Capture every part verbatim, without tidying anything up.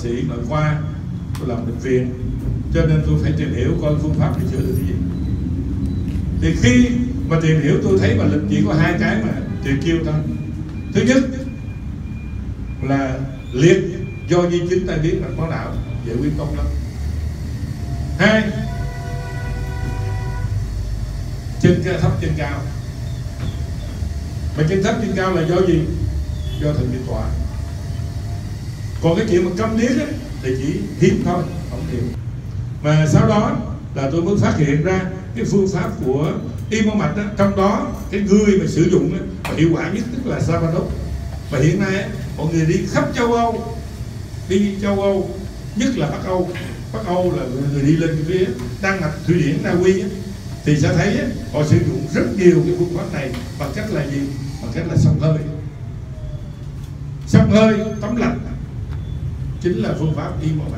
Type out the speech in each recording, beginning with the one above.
sĩ nội khoa, tôi làm bệnh viện, cho nên tôi phải tìm hiểu coi phương pháp để chữa được cái gì. Thì khi mà tìm hiểu tôi thấy mà lịch chỉ có hai cái mà tuyệt chiêu thôi. Thứ nhất là liệt do di chứng tai biến mạch máu não, giải quyết tốt lắm. Hai, chân thấp chân cao. Mà chân thấp chân cao là do gì? Do thần kinh tọa. Còn cái chuyện mà câm điếc ấy, thì chỉ hiếm thôi, không nhiều. Mà sau đó là tôi mới phát hiện ra cái phương pháp của y máu mạch đó, trong đó cái người mà sử dụng đó, mà hiệu quả nhất tức là Savanov. Và hiện nay ấy, mọi người đi khắp châu Âu, đi châu Âu, nhất là Bắc Âu. Bắc Âu là người đi lên cái phía Đan Mạch, Thụy Điển, Na Uy ấy, thì sẽ thấy ấy, họ sử dụng rất nhiều cái phương pháp này bằng cách là gì? Bằng cách là xông hơi. Xông hơi, tắm lạnh chính là phương pháp y máu mạch.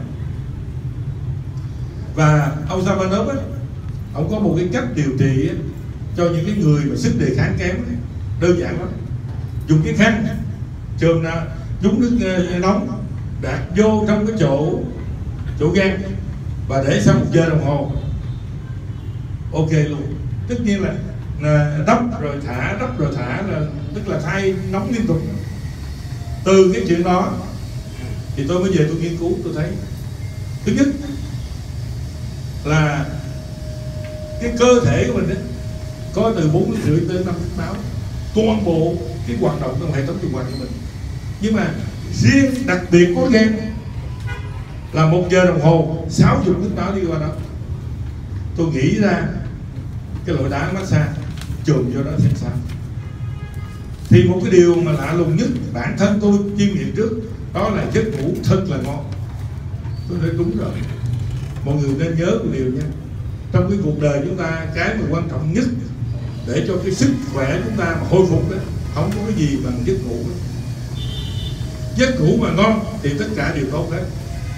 Và ông Savanov ấy, ông có một cái cách điều trị ấy, cho những cái người mà sức đề kháng kém ấy, đơn giản lắm. Dùng cái khăn chườm ra, nhúng nước nóng, đặt vô trong cái chỗ chỗ gan và để sau một giờ đồng hồ, ok luôn. Tất nhiên là, là đắp rồi thả, đắp rồi thả, là tức là thay nóng liên tục. Từ cái chuyện đó thì tôi mới về tôi nghiên cứu, tôi thấy thứ nhất là cái cơ thể của mình ấy, có từ bốn lít rưỡi tới năm lít máu, toàn bộ cái hoạt động trong hệ thống tuần hoàn của mình. Nhưng mà riêng đặc biệt có gan là một giờ đồng hồ sáu mươi lít máu đi qua đó. Tôi nghĩ ra cái loại đá massage chườm vô đó xem sao. Thì một cái điều mà lạ lùng nhất bản thân tôi chiêm nghiệm trước đó là giấc ngủ thật là ngon. Tôi nói đúng rồi. Mọi người nên nhớ một điều nha, trong cái cuộc đời chúng ta, cái mà quan trọng nhất để cho cái sức khỏe chúng ta mà hồi phục đó, không có cái gì bằng giấc ngủ đó. Giấc ngủ mà ngon thì tất cả đều tốt hết.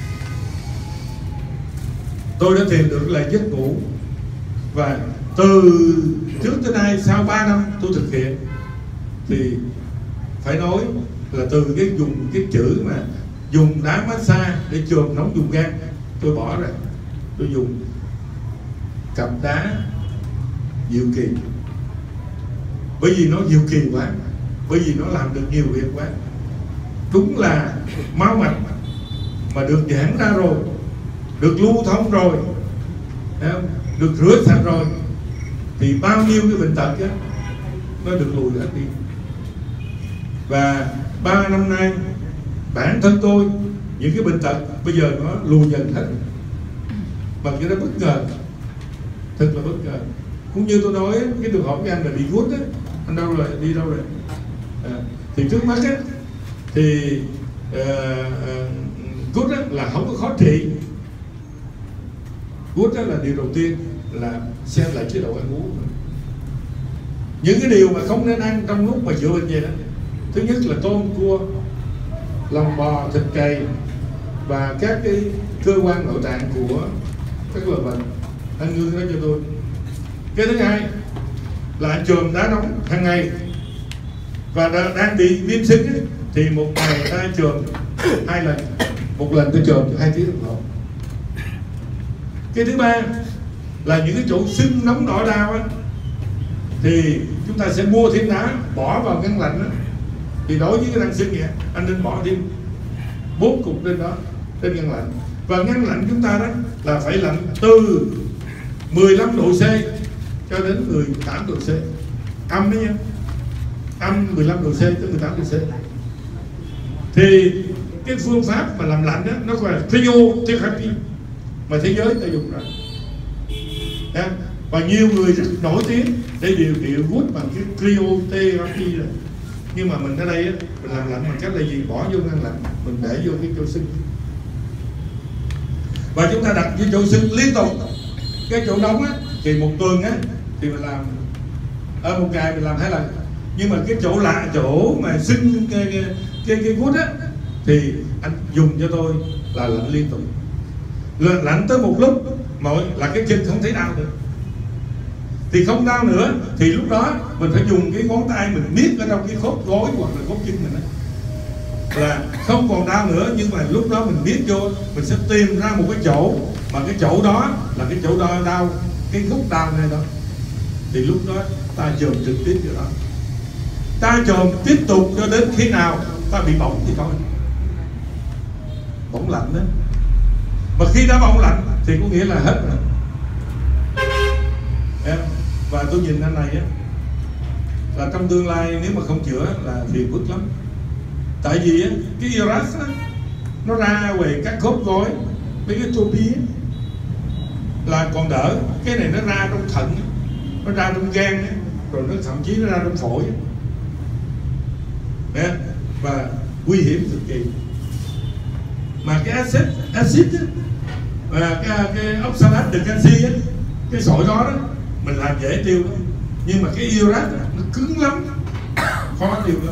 Tôi đã tìm được là giấc ngủ, và từ trước tới nay sau ba năm tôi thực hiện thì phải nói là từ cái dùng cái chữ mà dùng đá massage để chườm nóng dùng gan, tôi bỏ rồi. Tôi dùng cặp đá diệu kỳ, bởi vì nó diệu kỳ quá, bởi vì nó làm được nhiều việc quá. Đúng là máu mạch mà được giãn ra rồi, được lưu thông rồi, được rửa sạch rồi, thì bao nhiêu cái bệnh tật á, nó được lùi hết đi. Và ba năm nay bản thân tôi những cái bệnh tật bây giờ nó lùi dần hết bằng cái đó bất ngờ, thật là bất ngờ. Cũng như tôi nói cái trường hợp của anh là bị gút á, anh đâu rồi, đi đâu rồi? À, thì trước mắt á thì uh, uh, gút á là không có khó trị. Gút đó là điều đầu tiên là xem lại chế độ ăn uống. Những cái điều mà không nên ăn trong lúc mà chữa bệnh vậy đó, thứ nhất là tôm, cua, lòng bò, thịt cầy và các cái cơ quan nội tạng của các loài bệnh. Anh Ngư nói cho tôi. Cái thứ hai là anh chườm đá nóng hàng ngày, và đang bị viêm sưng ấy, thì một ngày ta chườm hai lần, một lần tôi chườm hai tiếng đồng hồ. Cái thứ ba là những cái chỗ sưng nóng đỏ đau á, thì chúng ta sẽ mua thêm đá bỏ vào ngăn lạnh á. Thì đối với cái răng sưng vậy, anh nên bỏ thêm bốn cục lên đó, trên ngăn lạnh. Và ngăn lạnh chúng ta đó là phải lạnh từ mười lăm độ C cho đến mười tám độ C, âm đấy nha, âm mười lăm độ C tới mười tám độ C. Thì cái phương pháp mà làm lạnh đó nó gọi là cryotherapy, mà thế giới ta dùng rồi. Đấy. Và nhiều người rất nổi tiếng để điều trị gút bằng cái cryotherapy rồi. Nhưng mà mình ở đây á, mình làm lạnh bằng cách là gì? Bỏ vô ngăn lạnh, mình để vô cái chỗ sưng, và chúng ta đặt cái chỗ sưng liên tục. Cái chỗ nóng á thì một tuần á thì mình làm ở một ngày mình làm hai lần. Nhưng mà cái chỗ lạ, chỗ mà sưng cái cái cái, cái gút á thì anh dùng cho tôi là lạnh liên tục, lạnh, lạnh tới một lúc mọi là cái chân không thấy đau nữa. Thì không đau nữa thì lúc đó mình phải dùng cái ngón tay mình miết ở trong cái khớp gối hoặc là khớp chân mình đó. là không còn đau nữa, nhưng mà lúc đó mình biết vô, mình sẽ tìm ra một cái chỗ mà cái chỗ đó là cái chỗ đau, đau cái gốc đau này đó, thì lúc đó ta chồm trực tiếp vô đó, ta chồm tiếp tục cho đến khi nào ta bị bỏng thì thôi, bỏng lạnh đó. Mà khi đã bỏng lạnh thì có nghĩa là hết rồi. Và tôi nhìn anh này á, là trong tương lai nếu mà không chữa là phiền phức lắm. Tại vì á, cái Iras á, nó ra về các khớp gối, mấy cái topi là còn đỡ. Cái này nó ra trong thận, nó ra trong gan, rồi nó thậm chí nó ra trong phổi. Đấy, và nguy hiểm cực kỳ. Mà cái acid, acid á, và cái, cái oxalate de canxi á, cái sỏi đó, đó mình làm dễ tiêu đó. Nhưng mà cái Iras nó cứng lắm, khó tiêu lắm.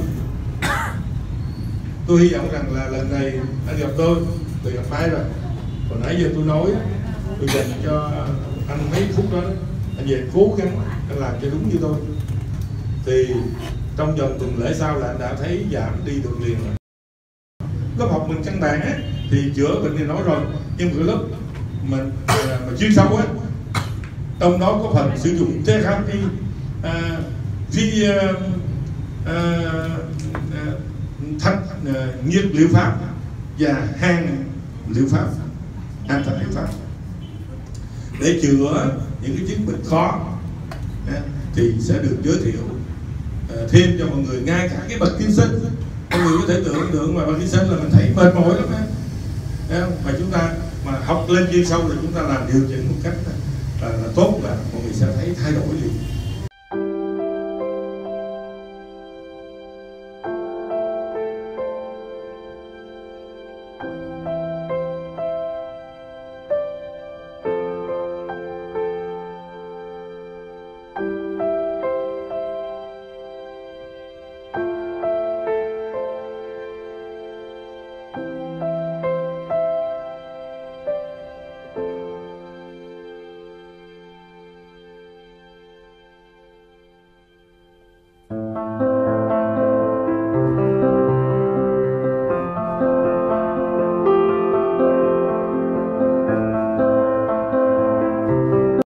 Tôi hy vọng rằng là lần này anh gặp tôi, tôi gặp ai rồi. Còn nãy giờ tôi nói, tôi dành cho anh mấy phút đó, anh về cố gắng anh làm cho đúng như tôi. Thì trong vòng tuần lễ sau là anh đã thấy giảm đi được liền rồi. Lớp học mình căn bản á, thì chữa bệnh thì nói rồi, nhưng mà cái lớp mình mà chuyên sâu á, trong đó có phần sử dụng therapy, à, phi à, à, thanh à, nhiệt liệu pháp và hàn liệu pháp, an thần liệu pháp để chữa những cái chứng bệnh khó, à, thì sẽ được giới thiệu à, thêm cho mọi người. Ngay cả cái bậc tiên sinh, mọi người có thể tưởng tượng mà bậc tiên sinh là mình thấy mệt mỏi lắm á, mà chúng ta mà học lên chuyên sâu rồi chúng ta làm điều chỉnh một cách là, là tốt, là mọi người sẽ thấy thay đổi liền.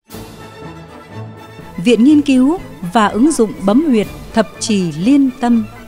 Viện Nghiên cứu và ứng dụng bấm huyệt Thập Trì Liên Tâm